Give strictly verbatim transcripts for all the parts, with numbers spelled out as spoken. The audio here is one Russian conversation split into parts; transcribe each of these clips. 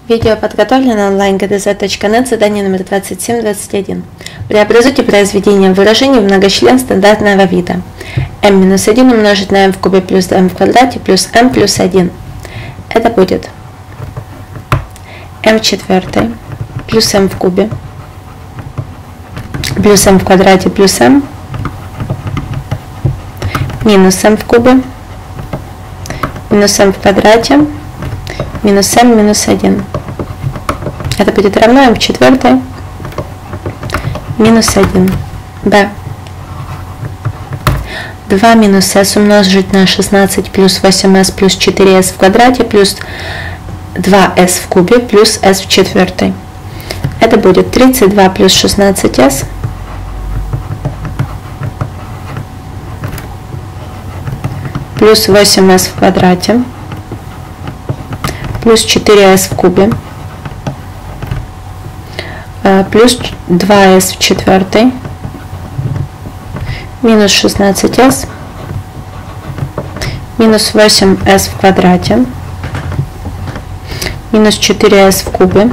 Видео подготовлено онлайн гэ дэ зет точка нет, задание номер двадцать семь двадцать один. Преобразуйте произведение выражений в многочлен стандартного вида. эм минус один умножить на m в кубе плюс m в квадрате плюс m плюс один. Это будет m в четвертой плюс m в кубе плюс m в квадрате плюс m минус m в кубе минус m в квадрате минус m минус один. Это будет равно m в четвертой минус один. b. два минус s умножить на шестнадцать плюс восемь эс плюс четыре эс в квадрате плюс два эс в кубе плюс s в четвертой. Это будет тридцать два плюс шестнадцать эс плюс восемь эс в квадрате плюс четыре эс в кубе плюс два эс в четвертой минус шестнадцать эс минус восемь эс в квадрате минус четыре эс в кубе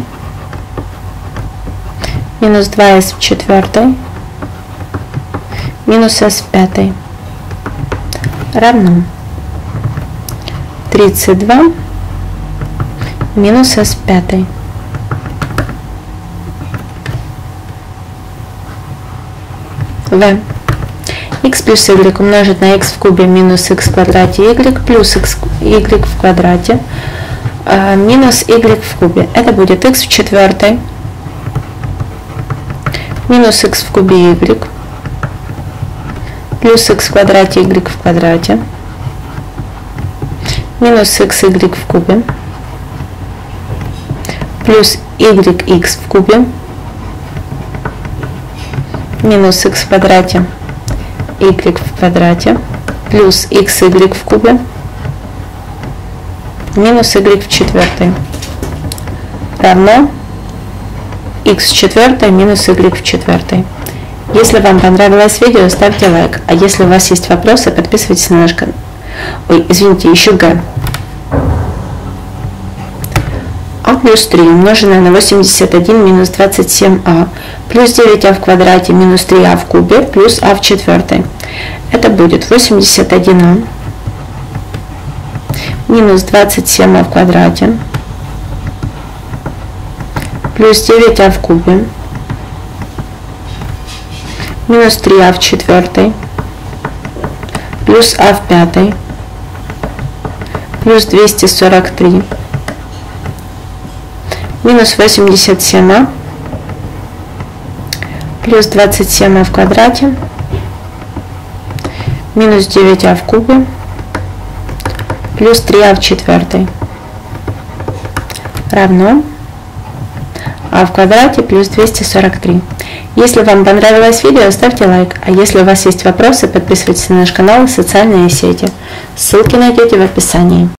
минус два эс в четвертой минус s в пятой равно тридцать два минус s в пятой. В. X плюс y умножить на x в кубе минус x в квадрате y плюс x, y в квадрате а, минус y в кубе. Это будет x в четвертой минус x в кубе y плюс x в квадрате y в квадрате минус xy в кубе плюс yx в кубе минус x в квадрате y в квадрате плюс xy в кубе минус y в четвертой равно x в четвертой минус y в четвертой. Если вам понравилось видео, ставьте лайк, а если у вас есть вопросы, подписывайтесь на наш канал. Ой, извините, еще г. а плюс три умноженное на восемьдесят один минус двадцать семь а плюс девять а в квадрате минус три а в кубе плюс а в четвертой. Это будет восемьдесят один а минус двадцать семь а в квадрате плюс девять а в кубе минус три а в четвертой плюс а в пятой плюс двести сорок три минус восемьдесят семь а плюс двадцать семь а в квадрате минус девять а в кубе плюс три а в четвертой равно а в квадрате плюс двести сорок три. Если вам понравилось видео, ставьте лайк, а если у вас есть вопросы, подписывайтесь на наш канал и социальные сети. Ссылки найдете в описании.